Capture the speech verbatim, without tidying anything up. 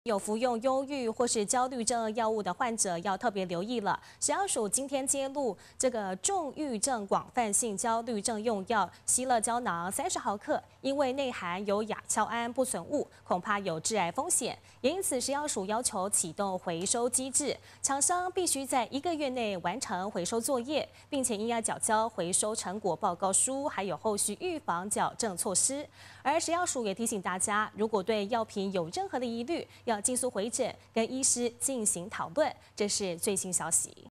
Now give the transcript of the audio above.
有服用忧郁或是焦虑症药物的患者要特别留意了。食药署今天揭露，这个重郁症广泛性焦虑症用药希乐胶囊三十毫克，因为内含有亚硝胺不纯物，恐怕有致癌风险。也因此，食药署要求启动回收机制，厂商必须在一个月内完成回收作业，并且应要缴交回收成果报告书，还有后续预防矫正措施。而食药署也提醒大家，如果对药品有任何的疑虑，要尽速回诊，跟医师进行讨论。这是最新消息。